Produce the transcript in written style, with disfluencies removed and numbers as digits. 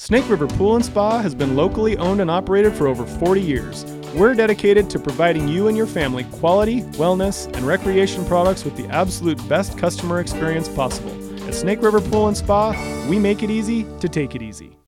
Snake River Pool and Spa has been locally owned and operated for over 40 years. We're dedicated to providing you and your family quality, wellness, and recreation products with the absolute best customer experience possible. At Snake River Pool and Spa, we make it easy to take it easy.